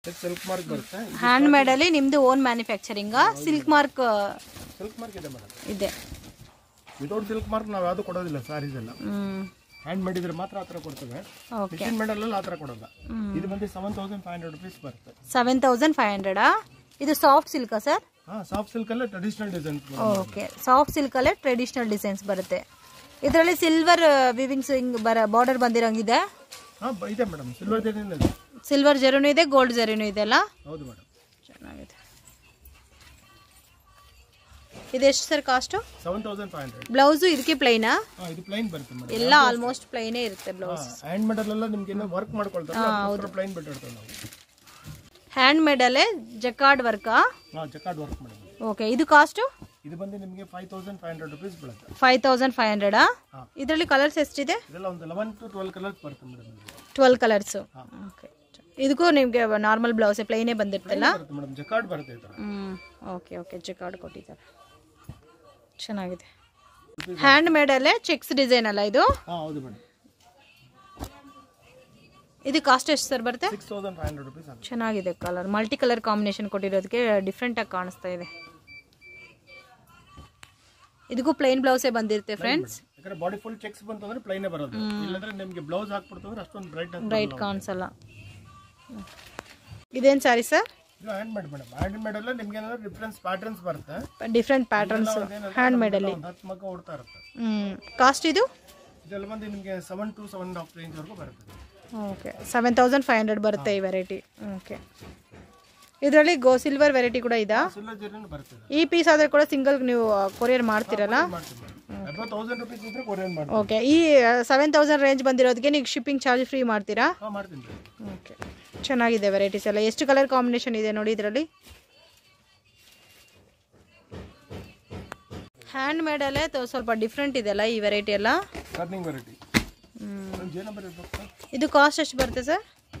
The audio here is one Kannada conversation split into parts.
ಸಿಲ್ಕ್ ಮಾರ್ಕ್ ಬರುತ್ತೆ. ಹ್ಯಾಂಡ್ ಮೇಡ್ ಅಲ್ಲಿ ನಿಮ್ದು ಓನ್ ಮ್ಯಾನುಫ್ಯಾಕ್ಚರಿಂಗ್ ಸಿಲ್ಕ್ ಮಾರ್ಕ್ ಇದೆ ಮೇಡಮ್. ಇದೆ. ವಿತೌಟ್ ಸಿಲ್ಕ್ ಮಾರ್ಕ್ ನಾವು ಯಾವುದು ಕೊಡೋದಿಲ್ಲ ಸಾರೀಸ್ ಎಲ್ಲ. ಹ್ಯಾಂಡ್ ಮೇಡ್ ಇದ್ರೆ ಮಾತ್ರ ಆ ಥರ ಕೊಡ್ತೇವೆ. ಮಿಷಿನ್ ಮೇಡ್ ಅಲ್ಲ ಆ ಥರ ಕೊಡೋಲ್ಲ. ಇದು ಬಂದು 7500 rupees ಬರುತ್ತೆ. 7500. ಇದು ಸಾಫ್ಟ್ ಸಿಲ್ಕಾ ಸರ್? ಸಾಫ್ಟ್ ಸಿಲ್ಕ್ ಅಲ್ಲೇ traditional design. Okay, soft silk ಅಲ್ಲೇ ಟ್ರೆಡಿಷನಲ್ ಡಿಸೈನ್ಸ್ ಬರುತ್ತೆ. ಇದರಲ್ಲಿ ಸಿಲ್ವರ್ ವಿವಿಂಗ್ಸ್ ಬಾರ್ಡರ್ ಬಂದಿರಂಗಿದೆ. ಇದೆ ಮೇಡಮ್, ಸಿಲ್ವರ್ ಜರಿನೂ ಇದೆ. ಸಿಲ್ವರ್ ಜರಿನೂ ಇದೆ, ಗೋಲ್ಡ್ ಜರಿನೂ ಇದೆ ಅಲ್ಲ? ಹೌದು ಮೇಡಮ್. ಚೆನ್ನಾಗಿದೆ. ಇದೆಷ್ಟು ಸರ್ ಕಾಸ್ಟ್? 7500. ಬ್ಲೌಸ್ ಇದಕ್ಕೆ ಪ್ಲೈನಾ? ಇದು ಪ್ಲೈನ್ ಬರುತ್ತೆ ಮೇಡಮ್. ಎಲ್ಲ ಆಲ್ಮೋಸ್ಟ್ ಪ್ಲೈನೇ ಇರುತ್ತೆ ಬ್ಲೌಸ್. ಹ್ಯಾಂಡ್ ಮೇಡ್ ಅಲ್ಲ ನಿಮಗೆ ಏನೋ ವರ್ಕ್ ಮಾಡ್ಕೊಳ್ತಾರೆ, ಅದಕ್ಕೆ ಪ್ಲೈನ್ ಬಿಟ್ಟಿರ್ತೀವಿ ನಾವು. ಹ್ಯಾಂಡ್ ಮೇಡ್ ಅಲ್ಲೇ jacquard work. Jacquard work madam. Okay, ಇದು ಕಾಸ್ಟ್? ಇದು ಬಂದು ನಿಮಗೆ 5500 rupees ಬೀಳುತ್ತೆ. 5500. ಇದರಲ್ಲಿ ಕಲರ್ಸ್ ಎಷ್ಟಿದೆ? ಇದೆಲ್ಲ ಒಂದು 11 to 12 ಕಲರ್ಸ್ ಬರುತ್ತೆ ಮೇಡಮ್. 12 ಕಲರ್ಸ್. ಓಕೆ, ಇದಕ್ಕೂ ನಿಮಗೆ ನಾರ್ಮಲ್ ಬ್ಲೌಸ್ ಪ್ಲೈನೇ ಬಂದಿರ್ತಲ್ಲ ಮೇಡಮ್. ಜಕಾರ್ಡ್ ಬರುತ್ತೆ ಇದು. ಓಕೆ ಓಕೆ, ಜಕಾರ್ಡ್ ಕೊಟ್ಟಿದ್ದಾರೆ. ಚೆನ್ನಾಗಿದೆ. ಹ್ಯಾಂಡ್ ಮೇಡ್ ಅಲ್ಲೇ ಚೆಕ್ಸ್ ಡಿಸೈನ್ ಅಲ್ಲ ಇದು? ಹೌದು ಮೇಡಮ್. ಇದು ಕಾಸ್ಟ್ ಎಷ್ಟು ಸರ್ ಬರುತ್ತೆ? 6500 rupees. ಚೆನ್ನಾಗಿದೆ. ಕಲರ್ ಮಲ್ಟಿ ಕಲರ್ ಕಾಂಬಿನೇಷನ್ ಕೊಟ್ಟಿರೋದಕ್ಕೆ ಡಿಫ್ರೆಂಟ್ ಆಗಿ ಕಾಣಿಸ್ತಾ ಇದೆ. ಇದಕ್ಕೂ ಪ್ಲೈನ್ ಬ್ಲೌಸೇ ಬಂದಿರುತ್ತೆ ಫ್ರೆಂಡ್ಸ್. ಯಾಕಂದ್ರೆ ಬಾಡಿ ಫುಲ್ ಚೆಕ್ಸ್ ಬಂತು ಅಂದ್ರೆ ಪ್ಲೈನೇ ಬರೋದು. ಇಲ್ಲಾಂದ್ರೆ ನಿಮಗೆ ಬ್ಲೌಸ್ ಹಾಕ್ಬಿಡ್ತು ಅಂದ್ರೆ ಅಷ್ಟೊಂದು ಬ್ರೈಟ್ ಕಾಣಿಸಲ್ಲ. ಇದೇನು ಸ್ಯಾರಿ ಸರ್? ಇದು handmade madam. Handmade ಅಲ್ಲ ನಿಮಗೆ ಏನಾದ್ರು ಡಿಫರೆನ್ಸ್ ಪ್ಯಾಟರ್ನ್ಸ್ ಬರುತ್ತೆ. ಡಿಫರೆಂಟ್ ಪ್ಯಾಟರ್ನ್ಸ್ ಹ್ಯಾಂಡ್ ಮೇಡ್ ಅಲ್ಲಿ 10 ಮಗ್ಗ ಓಡ್ತಾ ಇರುತ್ತೆ. ಕಾಸ್ಟ್ ಇದು? ಇದೆಲ್ಲ ಬಂದು ನಿಮಗೆ 7 to 7.5 ರೇಂಜ್ ವರೆಗೂ ಬರುತ್ತೆ. ಓಕೆ, 7500 ಬರುತ್ತೆ ಈ ವೆರೈಟಿ. ಓಕೆ, ಇದರಲ್ಲಿ ಸಿಲ್ವರ್ ವೆರೈಟಿ ಕೂಡ ಇದಾ? ಸಿಲ್ವರ್ ಜರಿನೂ ಬರುತ್ತೆ. ಈ ಪೀಸ್ ಆದ್ರೆ ಕೂಡ ಸಿಂಗಲ್ ನೀವು ಕೊರಿಯರ್ ಮಾಡ್ತೀರಲ್ಲ? ಅಬೌವ್ 1000 rupees ಇದ್ರೆ ಕೊರಿಯರ್ ಮಾಡ್ತೀವಿ. ಓಕೆ, ಈ 7000 ರೇಂಜ್ ಬಂದಿರೋದಕ್ಕೆ ನೀವು ಶಿಪ್ಪಿಂಗ್ ಚಾರ್ಜ್ ಫ್ರೀ ಮಾಡ್ತೀರಾ? ಮಾಡ್ತೀನಿ. ಓಕೆ, ಚೆನ್ನಾಗಿದೆ ವೆರೈಟೀಸ್ ಎಲ್ಲ. ಎಷ್ಟು ಕಲರ್ ಕಾಂಬಿನೇಷನ್ ಇದೆ ನೋಡಿ ಇದರಲ್ಲಿ. ಹ್ಯಾಂಡ್ ಮೇಡ್ ಅಲ್ಲೇ ಸ್ವಲ್ಪ ಡಿಫ್ರೆಂಟ್ ಇದೆ ಅಲ್ಲ ಈ ವೆರೈಟಿ ಎಲ್ಲ? Turning variety. ಇದು ಕಾಸ್ಟ್ ಎಷ್ಟು ಬರುತ್ತೆ ಸರ್?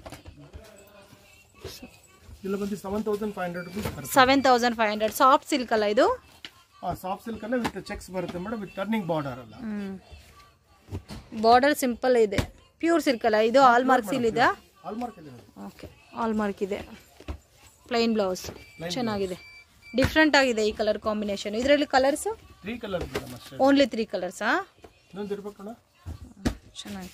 ಇಲ್ಲ ಬಂದು 7500 rupees ಬರುತ್ತೆ. 7500. ಸಾಫ್ಟ್ ಸಿಲ್ಕ್ ಅಲ್ಲ ಇದು? ಸಾಫ್ಟ್ ಸಿಲ್ಕ್ ಅಲ್ಲ, ವಿತ್ ಚೆಕ್ಸ್ ಬರುತ್ತೆ ಮೇಡಮ್, ವಿತ್ ಟರ್ನಿಂಗ್ ಬಾರ್ಡರ್ ಅಲ್ಲ. ಬಾರ್ಡರ್ ಸಿಂಪಲ್ ಇದೆ. ಪ್ಯೂರ್ ಸಿಲ್ಕ್ ಅಲ್ಲ ಇದು? ಆಲ್ ಮಾರ್ಕ್ ಸೀಲ್ ಇದೆ? ಆಲ್ ಮಾರ್ಕ್ ಇದೆ. ಓಕೆ, ಆಲ್ ಮಾರ್ಕ್ ಇದೆ. ಪ್ಲೈನ್ ಬ್ಲೌಸ್ ಚೆನ್ನಾಗಿದೆ. ಡಿಫ್ರೆಂಟ್ ಆಗಿದೆ ಈ ಕಲರ್ ಕಾಂಬಿನೇಷನ್. ಇದರಲ್ಲಿ ಕಲರ್ಸ್ 3 ಕಲರ್ಸ್ ಮೇಡಮ್ ಅಷ್ಟೇ. ಓನ್ಲಿ 3 ಕಲರ್ಸಾ? ಇನ್ನೊಂದು ಇರಬೇಕಣ್ಣ. ಚೆನ್ನಾಗಿ.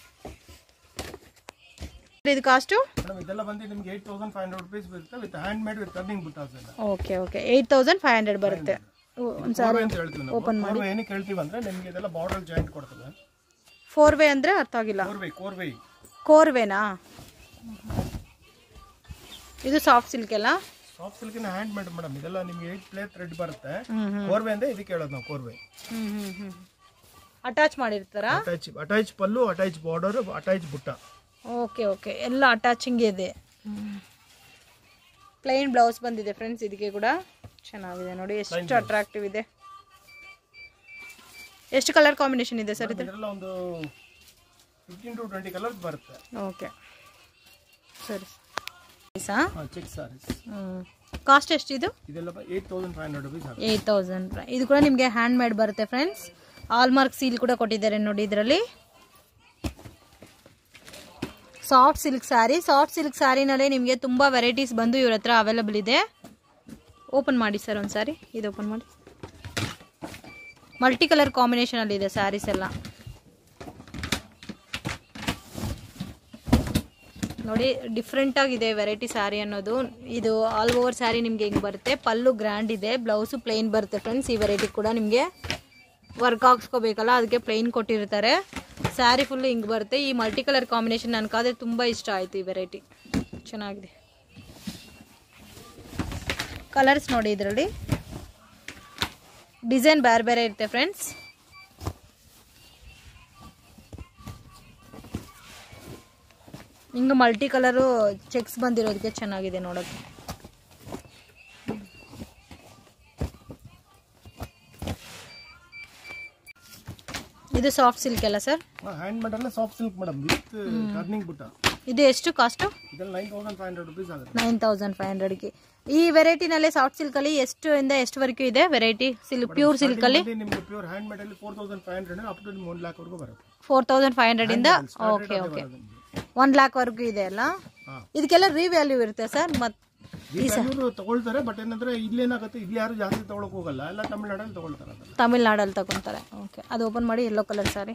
ಇದು ಕಾಸ್ಟ್ ಮೇಡಮ್? ಇದೆಲ್ಲ ಬಂದು ನಿಮಗೆ 8500 rupees ಬರುತ್ತೆ, with handmade with turning ಬುಟ್ಟಾಸ್ ಎಲ್ಲ. ಓಕೆ ಓಕೆ, 8500 ಬರುತ್ತೆ. ಒಂದ್ಸಾರಿ ಅಂತ ಹೇಳ್ತೀವಿ ನಾವು. ಓಪನ್ ಮಾಡಿ ಏನಕ್ಕೆ ಹೇಳ್ತೀವಿ ಅಂದ್ರೆ ನಿಮಗೆ ಇದೆಲ್ಲ ಬಾರ್ಡರ್ ಜಾಯಿಂಟ್ ಕೊಡ್ತದೆ. 4 ವೇ ಅಂದ್ರೆ ಅರ್ಥ ಆಗಿಲ್ಲ. ಕೋರ್ವೇನಾ? ಇದು ಸಾಫ್ಟ್ ಸಿಲ್ಕ್ ಎಲ್ಲ? ಸಾಫ್ಟ್ ಸಿಲ್ಕಿನ ಹ್ಯಾಂಡ್ ಮೇಡ್ ಮೇಡಮ್. ಇದೆಲ್ಲ ನಿಮಗೆ 8 ಪ್ಲೇ ಥ್ರೆಡ್ ಬರುತ್ತೆ. ಕೋರ್ವೆ ಅಂದ್ರೆ ಇದಕ್ಕೆ ಹೇಳೋದು ನಾವು, ಕೋರ್ವೆ. ಅಟ್ಯಾಚ್ ಮಾಡಿರ್ತಾರಾ? ಅಟ್ಯಾಚ್ ಪಲ್ಲು, ಅಟ್ಯಾಚ್ ಬಾರ್ಡರ್, ಅಟ್ಯಾಚ್ ಬುಟ್ಟ. ಓಕೆ ಓಕೆ, ಎಲ್ಲ ಅಟ್ಯಾಚಿಂಗ್ ಇದೆ. ಪ್ಲೈನ್ ಬ್ಲೌಸ್ ಬಂದಿದೆ ಫ್ರೆಂಡ್ಸ್ ಇದಕ್ಕೆ ಕೂಡ. ಚೆನ್ನಾಗಿದೆ ನೋಡಿ, ಎಷ್ಟು ಅಟ್ರಾಕ್ಟಿವ್ ಇದೆ. ಎಷ್ಟು ಕಲರ್ ಕಾಂಬಿನೇಷನ್ ಇದೆ ಸರ್ ಇದೆಲ್ಲ? ಒಂದು 15 to 20 ಕಲರ್ಸ್ ಬರುತ್ತೆ. ಓಕೆ ಸರಿ. ಚೆಕ್ ಸಾರೀಸ್. ಕಾಸ್ಟ್ ಎಷ್ಟು ಇದು? ಇದೆಲ್ಲ 8500 rupees. 8000. ಇದು ಕೂಡ ನಿಮಗೆ ಹ್ಯಾಂಡ್ ಮೇಡ್ ಬರುತ್ತೆ ಫ್ರೆಂಡ್ಸ್. ಆಲ್ ಮಾರ್ಕ್ ಸೀಲ್ ಕೂಡ ಕೊಟ್ಟಿದ್ದಾರೆ ನೋಡಿ ಇದರಲ್ಲಿ. Soft silk sari. Soft silk ಸ್ಯಾರಿನಲ್ಲೇ ನಿಮಗೆ ತುಂಬ ವೆರೈಟೀಸ್ ಬಂದು ಇವ್ರ ಹತ್ರ ಅವೈಲಬಲ್ ಇದೆ. ಓಪನ್ ಮಾಡಿ ಸರ್ ಒಂದು ಸಾರಿ. ಇದು ಓಪನ್ ಮಾಡಿ. ಮಲ್ಟಿ ಕಲರ್ ಕಾಂಬಿನೇಷನಲ್ಲಿ ಇದೆ ಸ್ಯಾರೀಸ್ ಎಲ್ಲ ನೋಡಿ. ಡಿಫ್ರೆಂಟ್ ಆಗಿದೆ ವೆರೈಟಿ ಸ್ಯಾರಿ ಅನ್ನೋದು. ಇದು ಆಲ್ ಓವರ್ ಸ್ಯಾರಿ ನಿಮಗೆ ಹಿಂಗೆ ಬರುತ್ತೆ. ಪಲ್ಲು ಗ್ರ್ಯಾಂಡ್ ಇದೆ, ಬ್ಲೌಸು ಪ್ಲೈನ್ ಬರುತ್ತೆ ಫ್ರೆಂಡ್ಸ್. ಈ ವೆರೈಟಿ ಕೂಡ ನಿಮಗೆ ವರ್ಕ್ ಹಾಕ್ಸ್ಕೋಬೇಕಲ್ಲ, ಅದಕ್ಕೆ ಪ್ಲೈನ್ ಕೊಟ್ಟಿರ್ತಾರೆ. ಸ್ಯಾರಿ ಫುಲ್ಲು ಹಿಂಗೆ ಬರುತ್ತೆ. ಈ ಮಲ್ಟಿ ಕಲರ್ ಕಾಂಬಿನೇಷನ್ ನನಗಾದರೆ ತುಂಬ ಇಷ್ಟ ಆಯಿತು. ಈ ವೆರೈಟಿ ಚೆನ್ನಾಗಿದೆ. ಕಲರ್ಸ್ ನೋಡಿ, ಇದರಲ್ಲಿ ಡಿಸೈನ್ ಬೇರೆ ಬೇರೆ ಇರುತ್ತೆ ಫ್ರೆಂಡ್ಸ್. ಹಿಂಗೆ ಮಲ್ಟಿ ಕಲರು ಚೆಕ್ಸ್ ಬಂದಿರೋದಕ್ಕೆ ಚೆನ್ನಾಗಿದೆ ನೋಡೋಕ್ಕೆ. ಇದು ಸಾಫ್ಟ್ ಸಿಲ್ಕ್ ಅಲ್ಲ ಸರ್? ಹ್ಯಾಂಡ್ ಮೇಡ್ ಅಲ್ಲ, soft silk madam, with turning ಬುಟ್ಟ. ಇದು ಎಷ್ಟು ಕಾಸ್ಟ್? ಇದೆಲ್ಲ 9500 rupees ಆಗುತ್ತೆ. 9500 ಗೆ. ಈ ವೆರೈಟಿನಲ್ಲಿ ಸಾಫ್ಟ್ ಸಿಲ್ಕ್ ಅಲ್ಲಿ ಎಷ್ಟು ಇಂದ ಎಷ್ಟುವರೆಗೂ ಇದೆ ವೆರೈಟಿ? ಸಿಲ್ಕ್ ಪ್ಯೂರ್ ಸಿಲ್ಕ್ ಅಲ್ಲಿ ನಿಮಗೆ ಪ್ಯೂರ್ ಹ್ಯಾಂಡ್ ಮೇಡ್ ಅಲ್ಲಿ 4500 ಅಪ್ ಟು 1 lakh ವರೆಗೂ ಬರುತ್ತೆ. 4500 ಇಂದ. ಓಕೆ ಓಕೆ, 1 lakh ವರೆಗೂ ಇದೆ ಅಲ್ಲ. ಇದಕ್ಕೆಲ್ಲ ರಿವ್ಯಾಲ್ಯೂ ಇರುತ್ತೆ ಸರ್. ತಗೊಳ್ತಾರೆ, ಬಟ್ ಏನಂದ್ರೆ ಇಲ್ಲಿ ಏನಾಗುತ್ತೆ, ಇಲ್ಲಿ ಯಾರು ಜಾಸ್ತಿ ತಗೊಳಕ್ ಹೋಗಲ್ಲ, ಎಲ್ಲ ತಮಿಳ್ನಾಡಲ್ಲಿ ತಗೊಳ್ತಾರೆ. ತಮಿಳ್ನಾಡಲ್ಲಿ ತಗೊತಾರೆ. ಓಕೆ, ಅದು ಓಪನ್ ಮಾಡಿ. Yellow colour sari.